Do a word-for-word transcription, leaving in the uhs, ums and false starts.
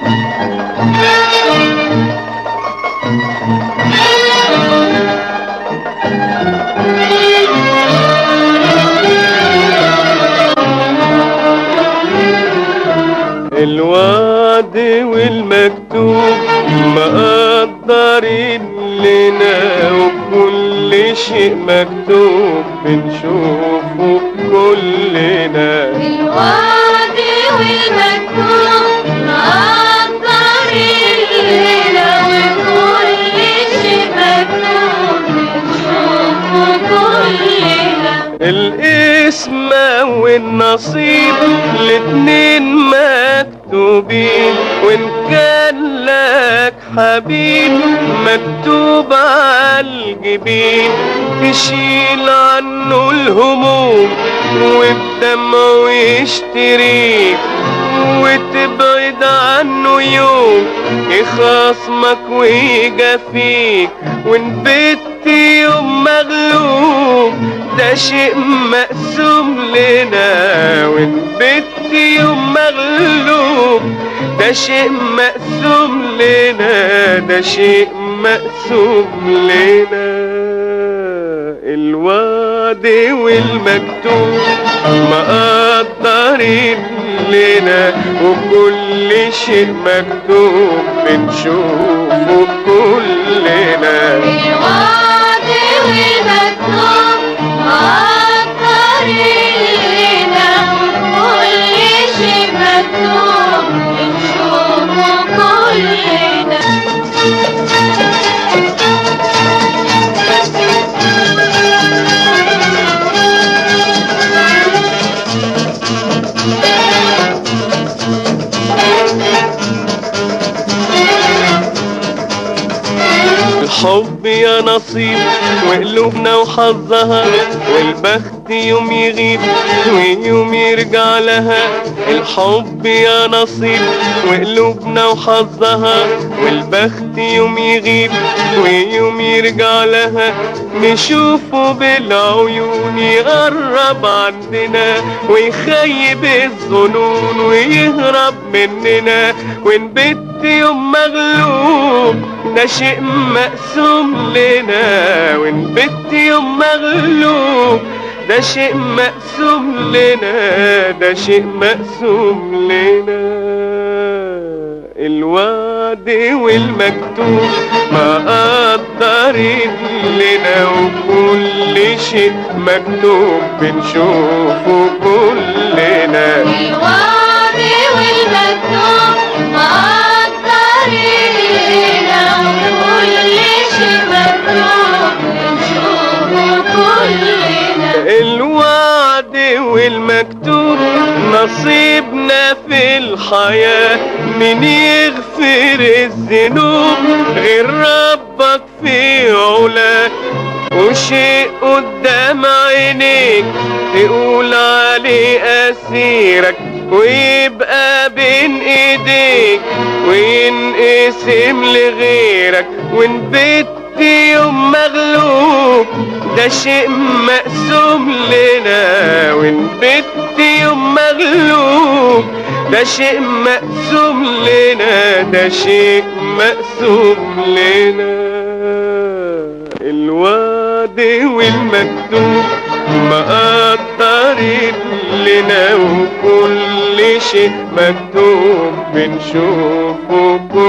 الوعد والمكتوب مقدرين لنا، وكل شيء مكتوب بنشوفه كلنا. الوعد والمكتوب مقدرين لنا، وكل شيء مكتوب بنشوفه كلنا. القسمة والنصيب الاتنين مكتوبين، وإن كان لك حبيب مكتوب عالجبين، تشيل عنه الهموم وبدمعه يشتريك، وتبعد عنه يوم يخاصمك ويجافيك. وإن بت يوم مغلوب ده شيء مقسوم لنا، وإن بت يوم مغلوب ده شيء مقسوم لنا، ده شيء مقسوم لنا. الوعد والمكتوب مقدرين لنا، وكل شيء مكتوب بنشوفه كلنا. الوعد والمكتوب مقدرين لنا، وكل شيء مكتوب بنشوفه كلنا. الحب يا نصيب وقلوبنا وحظها، والبخت يوم يغيب ويوم يرجع لها. الحب يا نصيب وقلوبنا وحظها، والبخت يوم يغيب ويوم يرجع لها. نشوفه بالعيون يقرب عندنا، ويخيب الظنون ويهرب مننا. ونبت يوم مغلوب ده شيء مقسوم لنا، ونبت يوم مغلوب ده شيء مقسوم لنا، ده شيء مقسوم لنا. الوعد والمكتوب مقدرين لنا، وكل شيء مكتوب بنشوفه كلنا. الوعد والمكتوب مقدرين لنا، وكل شيء مكتوب بنشوفه كلنا. الوعد والمكتوب نصيبنا في الحياة، من يغفر الذنوب غير ربك في علاه. وشيء قدام عينيك تقول عليه أسيرك، ويبقى بين ايديك وينقسم لغيرك. وإن بت يوم مغلوب ده شيء مقسوم لنا، وإن بت يوم مغلوب ده شيء مقسوم لنا، ده شيء مقسوم لنا. الوعد والمكتوب مقدرين لنا، وكل شيء مكتوب بنشوفه.